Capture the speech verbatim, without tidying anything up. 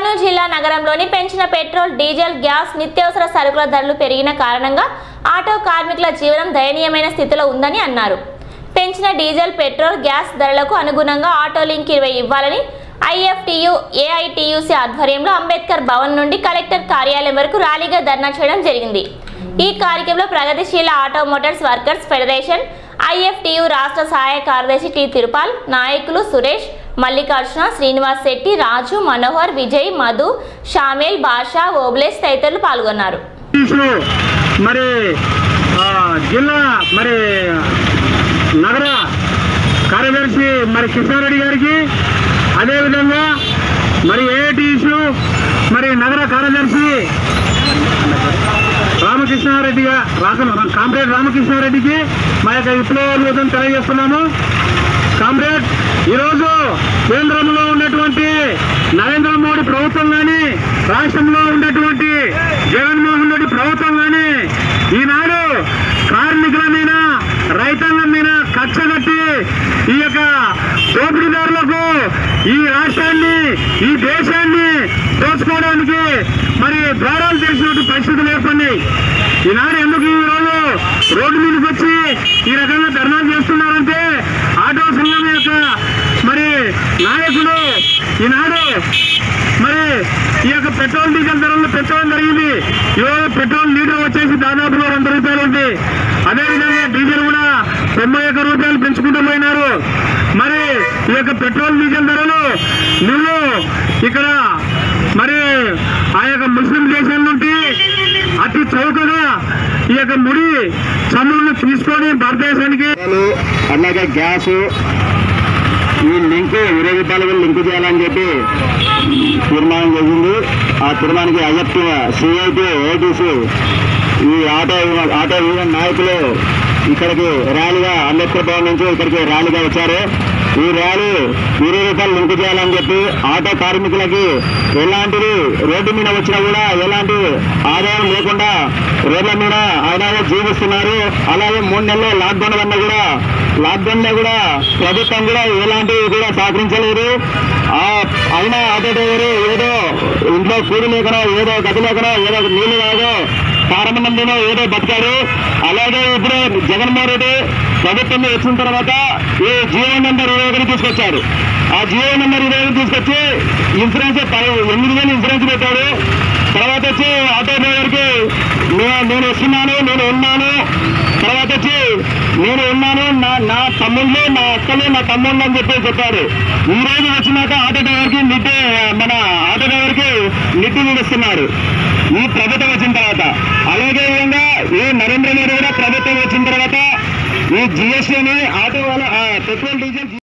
కర్నూలు జిల్లా నగరంలోని పెంచిన పెట్రోల్, డీజిల్, గ్యాస్, నిత్యావసర సరుకుల ధరలు పెరిగిన కారణంగా ఆటో కార్మికుల జీవనం దయనీయమైన స్థితిలో ఉందని అన్నారు. పెంచిన డీజిల్, పెట్రోల్, గ్యాస్ ధరలకు అనుగుణంగా ఆటో లింక్ ఇరవై ఇవ్వాలని ఐఎఫ్టియు, ఏఐటియుసి ఆధ్వర్యంలో అంబేద్కర్ భవన్ నుండి కలెక్టర్ కార్యాలయం వరకు ర్యాలీగా ధర్నా చేయడం జరిగింది. ఈ కార్యక్రమంలో ప్రగతిశీల auto motors workers federation, IFTU రాష్ట్ర సహాయ కార్యదర్శి టి తిరుపాల్, నాయకులు సురేష్, మల్లికార్జున, శ్రీనివాస్ శెట్టి, రాజు, మనోహర్, విజయ్, మధు, షామేల్, బాషా, ఓబ్లేస్ తదితరులు పాల్గొన్నారు. మరి జిల్లా మరి నగర కార్యదర్శి మరి కిషారెడ్డి గారికి, అదేవిధంగా మరి ఏఐటియు మరి నగర కార్యదర్శి రామకృష్ణారెడ్డి కామ్రేడ్ రామకృష్ణారెడ్డికి మా యొక్క విప్లవం తెలియజేస్తున్నాము. కామ్రేడ్, ఈరోజు కేంద్రంలో ఉన్నటువంటి నరేంద్ర మోడీ ప్రభుత్వం కానీ, రాష్ట్రంలో ఉన్నటువంటి జగన్మోహన్ రెడ్డి ప్రభుత్వం కానీ ఈనాడు కార్మికుల మీద, రైతాంగం మీద కచ్చగట్టి ఈ యొక్క దోపిడీదారులకు ఈ రాష్ట్రాన్ని, ఈ దేశాన్ని దోచుకోవడానికి మరి ద్వారాలు తెరిచినట్టు పరిస్థితులు ఏర్పడినాయి. ఈనాడు ఎందుకు ఈరోజు రోడ్డు మీదకి వచ్చి ఈ రకంగా ధర్నాలు చేస్తున్నారంటే, ఆటో సంఘం యొక్క మరి నాయకులు ఈనాడు మరి ఈ యొక్క పెట్రోల్, డీజిల్ ధరలు పెంచడం జరిగింది. ఈరోజు పెట్రోల్ లీటర్ వచ్చేసి దాదాపుగా వంద రూపాయలు ఉంది. అదేవిధంగా డీజిల్ కూడా తొంభై ఒక్క రూపాయలు పెంచుకుంటూ పోయినారు. మరి ఈ యొక్క పెట్రోల్, డీజిల్ ధరలు నువ్వు ఇక్కడ మరి ఆ యొక్క ముస్లిం దేశం నుండి అతి చౌకగా ఈ యొక్క ముడి చమురును తీసుకొని భారతదేశానికి, అలాగే గ్యాస్ ఈ లింక్ ఇరవై రూపాయలకు లింక్ చేయాలని చెప్పి తీర్మానం చేసింది. ఆ తీర్మానానికి ఐఎఫ్టీ, సిఐటి, ఏఐటిసి ఈ ఆటో ఆటో యూనియన్ నాయకులు ఇక్కడికి ర్యాలీగా అంబేద్కర్ భవన్ నుంచి ఇక్కడికి ర్యాలీగా వచ్చారు. ఈ ర్యాలీ ఇరవై రూపాయలు లింక్ చేయాలని చెప్పి ఆటో కార్మికులకి ఎలాంటిది రోడ్డు మీద వచ్చినా కూడా ఎలాంటి ఆదాయం లేకుండా రోడ్ల మీద ఆయన జీవిస్తున్నారు. అలాగే మూడు నెలలు లాక్డౌన్ వల్ల కూడా లాక్డౌన్ లో కూడా ప్రభుత్వం కూడా ఎలాంటివి కూడా సహకరించలేదు. అయినా ఆటో డ్రైవరు ఏదో ఇంట్లో కూడి లేకనో, ఏదో గది లేకనో, ఏదో నీళ్లు కాదో ప్రారంభంలోనో ఏదో బతికారు. అలాగే ఇప్పుడు జగన్మోహన్ రెడ్డి ప్రభుత్వం వచ్చిన తర్వాత ఈ జియో నెంబర్ ఇరవై ఒకటి తీసుకొచ్చారు. ఆ జియో నెంబర్ ఇరవై ఒకటి తీసుకొచ్చి ఇన్సూరెన్స్ ఎనిమిది వేలు ఇన్సూరెన్స్ పెట్టాడు. తర్వాత వచ్చి ఆటో డ్రైవర్కి నేను వస్తున్నాను, నేను ఉన్నాను, తర్వాత వచ్చి నేను ఉన్నాను, నా నా తమ్ముళ్ళు, నా అక్కలు, నా తమ్ముళ్ళు అని చెప్పి చెప్పారు. ఈ రోజు వచ్చినాక ఆటో డ్రైవర్కి నిట్టి మన ఆటో డ్రైవర్కి నిట్టి నిలుస్తున్నాడు ఈ ప్రభుత్వం వచ్చిన తర్వాత. అలాగే విధంగా ఈ నరేంద్ర మోడీ కూడా ప్రభుత్వం వచ్చిన తర్వాత ఈ జిఎస్టీని ఆటో వాళ్ళ పెట్రోల్, డీజిల్